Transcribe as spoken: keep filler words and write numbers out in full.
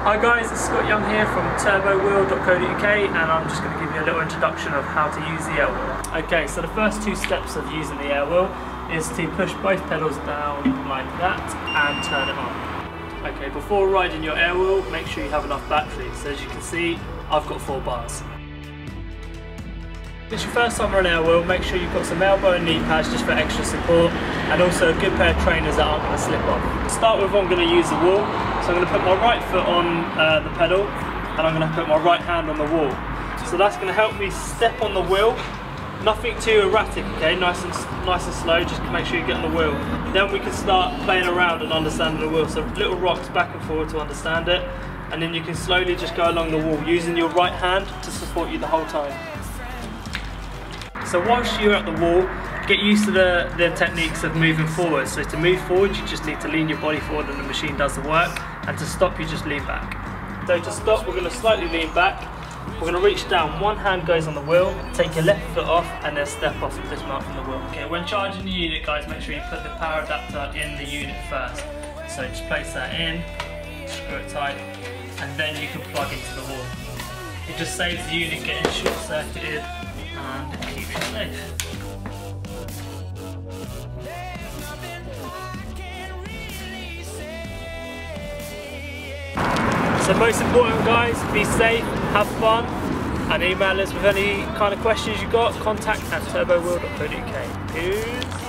Hi guys, it's Scott Young here from turbo wheel dot co dot U K, and I'm just going to give you a little introduction of how to use the Airwheel. Okay, so the first two steps of using the Airwheel is to push both pedals down like that and turn it on. Okay, before riding your Airwheel, make sure you have enough battery. So as you can see, I've got four bars. If it's your first time on an Airwheel, make sure you've got some elbow and knee pads just for extra support, and also a good pair of trainers that aren't going to slip off. To start with, I'm going to use the wall. So I'm going to put my right foot on uh, the pedal, and I'm going to put my right hand on the wall. So that's going to help me step on the wheel. Nothing too erratic, okay? Nice and nice and slow. Just make sure you get on the wheel. Then we can start playing around and understanding the wheel. So little rocks back and forward to understand it, and then you can slowly just go along the wall using your right hand to support you the whole time. So whilst you're at the wall, get used to the, the techniques of moving forward. So to move forward, you just need to lean your body forward and the machine does the work. And to stop, you just lean back. So to stop, we're going to slightly lean back. We're going to reach down, one hand goes on the wheel, take your left foot off and then step off and dismount from the wheel. Okay, when charging the unit, guys, make sure you put the power adapter in the unit first. So just place that in, screw it tight, and then you can plug into the wall. It just saves the unit getting short-circuited and keep it safe. So most important, guys, be safe, have fun, and email us with any kind of questions you got. Contact at turbo wheel dot co dot U K. Peace.